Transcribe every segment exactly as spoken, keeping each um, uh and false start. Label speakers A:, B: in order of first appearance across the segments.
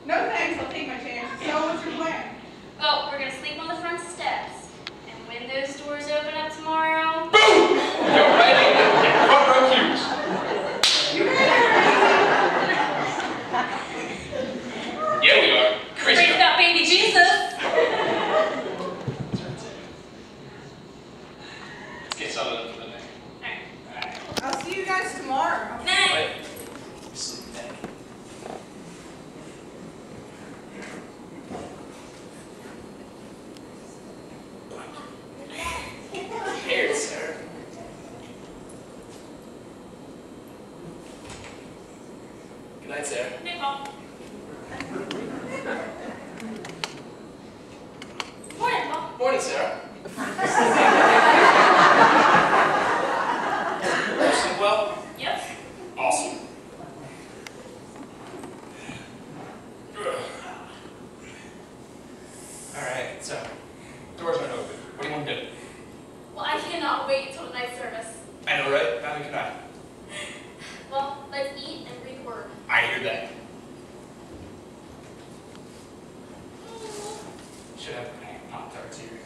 A: No thanks, I'll take my chances. So what's your plan?
B: Oh, we're gonna sleep on the front steps. And when those doors open up tomorrow...
C: Boom! You're ready to get front row cues. Yeah, we are. Crazy.
B: Bring out baby Jesus!
C: Let's get something for the night.
B: Alright.
A: I'll see you guys tomorrow.
B: Good night.
C: Wait. Sleep back. Here, sir. Good night, Sarah.
B: Good night, Paul. Morning, Paul.
C: Morning, Sarah. You sleep well?
B: Yep.
C: Awesome. Alright, so, doors aren't open. What do you want to do?
B: Well, I cannot wait until the night service.
C: I know, right? Neither can I.
B: Well, let's eat and read the word.
C: I hear that. Should have Pop-Tarts here.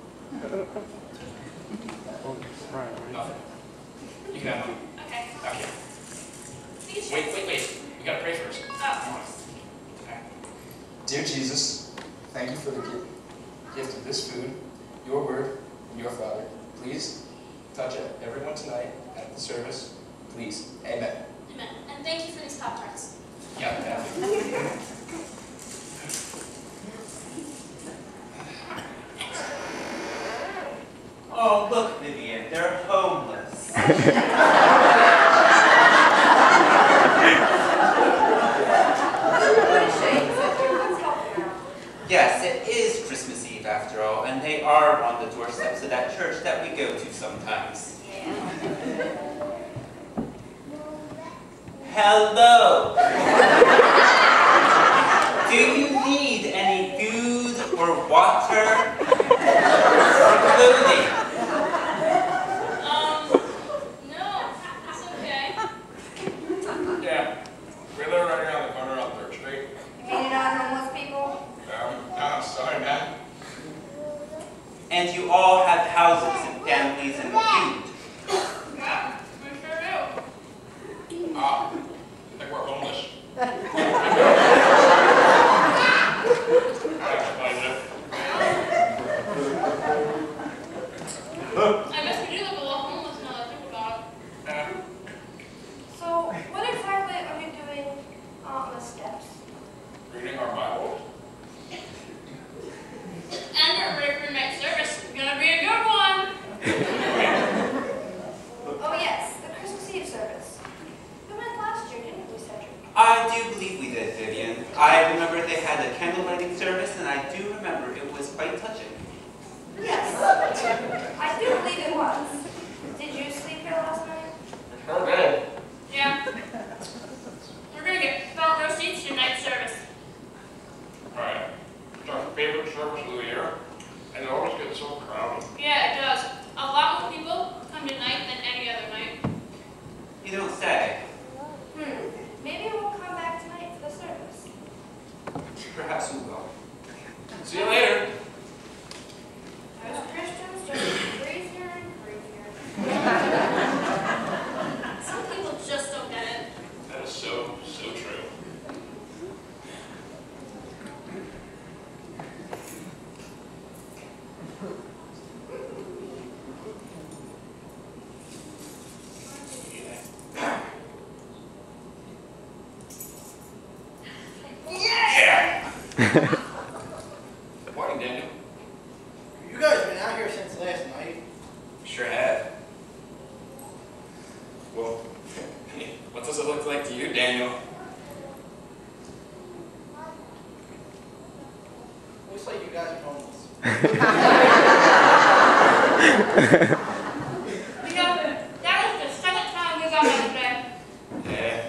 C: Nothing. You can have one.
B: Okay.
C: Okay.
B: Please.
C: Wait, wait, wait. We gotta pray first.
B: Oh.
C: Okay. Dear Jesus, thank you for the gift, gift of this food, your word, and your Father. Please touch everyone tonight at the service. Please. Amen.
B: Amen. And thank you for these Pop-Tarts.
C: Yeah, yeah.
D: Oh, look, Vivian, they're homeless. Yes, it is Christmas Eve after all, and they are on the doorsteps of that church that we go to sometimes. Hello! Do you need any food or water or clothing?
B: Um, no, it's okay.
C: Yeah. We live right around the corner on third Street.
E: You mean you're not homeless people?
C: Um, no, I'm sorry, man.
D: And you all have houses and families and food.
B: Yeah, we sure do.
C: Ah, I think we're homeless.
B: I guess we do look a lot homeless now that I think about it.
C: Uh,
E: So, what exactly are we doing on the steps?
C: reading our Bible.
B: And we're ready for night service. It's gonna be a good one.
E: Oh yes, the Christmas Eve service. We went last year, didn't we, Cedric?
D: I do believe we did, Vivian. I remember they had a candle lighting service, and I do remember it was quite touching.
E: Yes. I do believe it was. Did you sleep here last night?
C: Sure did.
B: Yeah. We're gonna get front row seats to night service.
C: Alright. It's our favorite service of the year, and it always gets so crowded.
B: Yeah, it does. A lot more people come tonight than any other night.
D: You don't say.
E: Hmm. Maybe we'll come back tonight for the service.
D: Perhaps we will.
C: See you later.
E: Those Christians just crazier and crazier.
B: Some people just don't get it.
C: That is so, so true. Yeah! Morning, Daniel.
F: You guys been out here since last night?
C: Sure have. Well, what does it look like to you, Daniel?
F: Looks like you guys are homeless.
B: You know, that was the second time we got out today.
C: Yeah.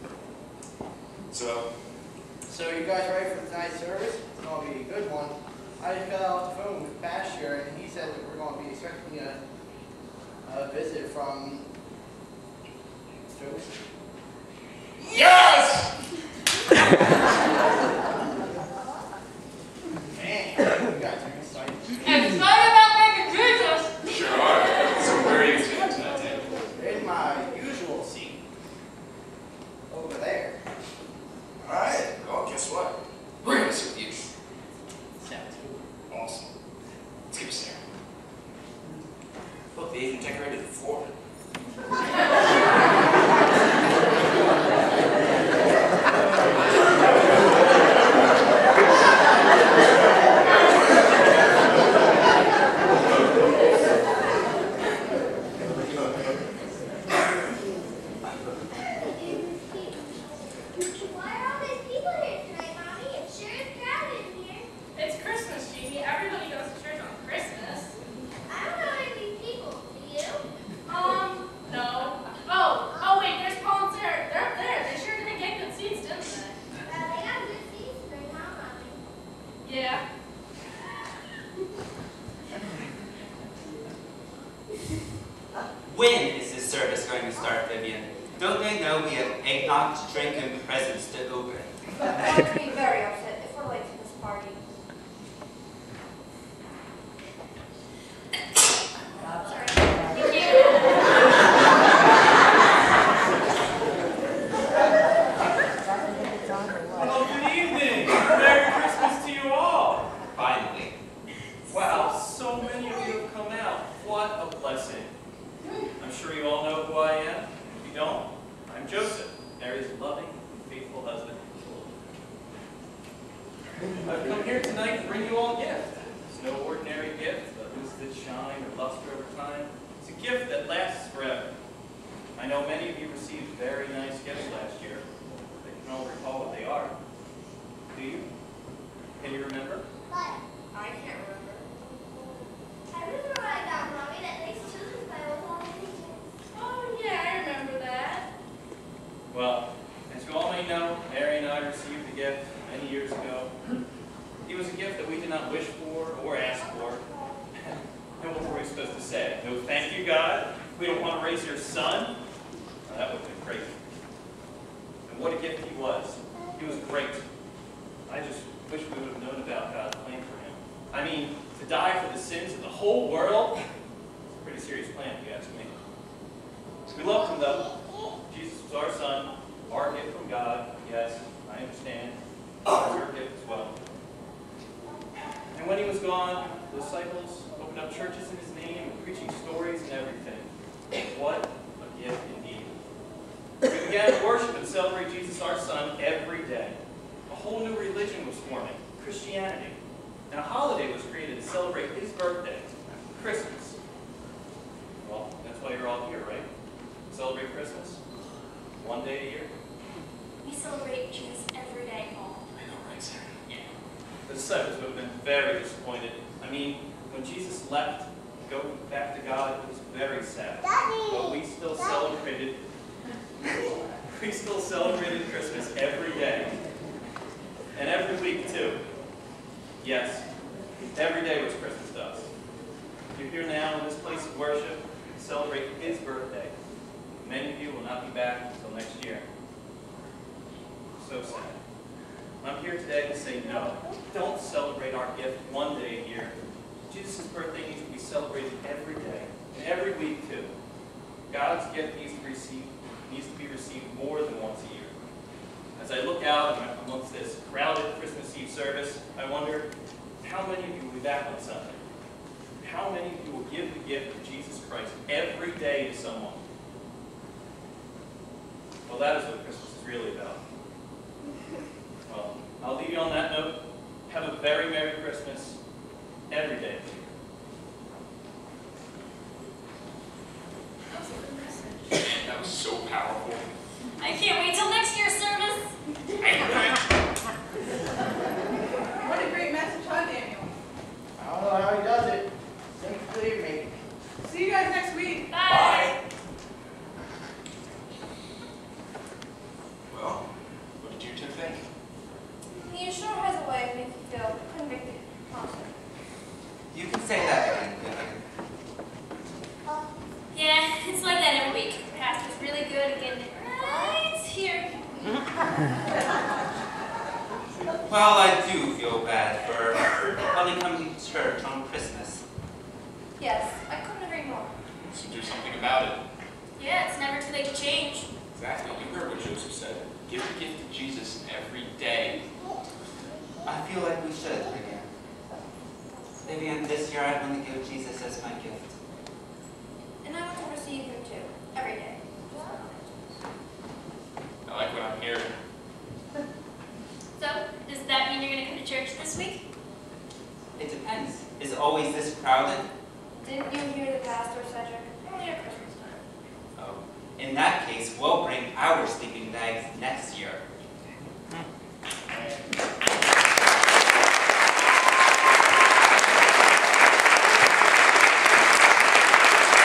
C: So,
F: So you guys ready for tonight's service? It's going to be a good one. I just got off the phone with Pastor, and he said that we're going to be expecting a, a visit from Joseph.
C: yes!
D: Vivian. Don't they know we have eggnog to drink and presents to open?
E: I'm going to be very upset if we're late to this party. Sorry.
B: Thank you.
G: Well, good evening. Merry Christmas to you all.
D: Finally.
G: Wow, so many of you have come out. What a blessing. I'm sure you all know who I am. If you don't, I'm Joseph, Mary's loving and faithful husband. I've come here tonight to bring you all a gift. It's no ordinary gift, a boosted shine or luster over time. It's a gift that lasts forever. I know many of you received very nice gifts last year. They can all recall what they are. Do you? Can you remember?
E: I can't remember.
H: I remember when I got Mommy that nice children's Bible with all the pictures.
B: Oh, yeah, I remember that.
G: Well, as you all may know, Mary and I received a gift many years ago. It was a gift that we did not wish for or ask for. And what were we supposed to say? No, thank you, God. We don't want to raise your son. Well, that would have been crazy. And what a gift he was. He was great. I just wish we would have known about God's plan for him. I mean, to die for the sins of the whole world? It's a pretty serious plan, if you ask me. We loved him, though. Jesus was our son, our gift from God. Yes, I understand. It was your gift as well. And when he was gone, the disciples opened up churches in his name and preaching stories and everything. What a gift indeed. We began to worship and celebrate Jesus, our son, every day. A whole new religion was forming, Christianity. And a holiday was created to celebrate his birthday, Christmas. Well, that's why you're all here, right? Celebrate Christmas? One day a year?
B: We celebrate Jesus every day, Mom.
C: I know, right?
B: Yeah.
G: The disciples would have been very disappointed. I mean, when Jesus left to go back to God, it was very sad. But we still celebrated we still celebrated Christmas every day. And every week too. Yes. Every day was Christmas to us. You're here now in this place of worship to celebrate his birthday. Many of you will not be back until next year. So sad. I'm here today to say no. Don't celebrate our gift one day a year. Jesus' birthday needs to be celebrated every day, and every week too. God's gift needs to, receive, needs to be received more than once a year. As I look out amongst this crowded Christmas Eve service, I wonder how many of you will be back on Sunday? How many of you will give the gift of Jesus Christ every day to someone? Well, that is what Christmas is really about. Well, I'll leave you on that note. Have a very Merry Christmas every day.
B: That was a good message.
C: That was so powerful.
B: I can't wait till next year's service.
A: What a great message, huh, Daniel?
F: I don't know how he does it. Think believe me.
A: See you guys next week.
B: Bye.
C: Well, what did you two think?
E: He sure has a way of making you feel convicted constantly.
D: You can say that again, Vivian.
B: Yeah, it's like that every week. Pastor's really good at getting it right here.
D: Well, I do feel bad for only coming to church on Christmas.
E: Yes, I couldn't agree more.
C: So do something about it.
B: Yeah, it's never too late to change.
C: Exactly. You heard what Joseph said. Give the gift to Jesus every day.
D: I feel like we should, Vivian. Vivian, this year I want to give Jesus as my gift.
E: And I want to receive him too, every day.
C: I like what I'm hearing.
B: So, does that mean you're going to come to church this week?
D: It depends. Is it always this crowded?
E: Didn't you hear the pastor, Cedric? Only at Christmas time.
D: Oh, in that case, we'll bring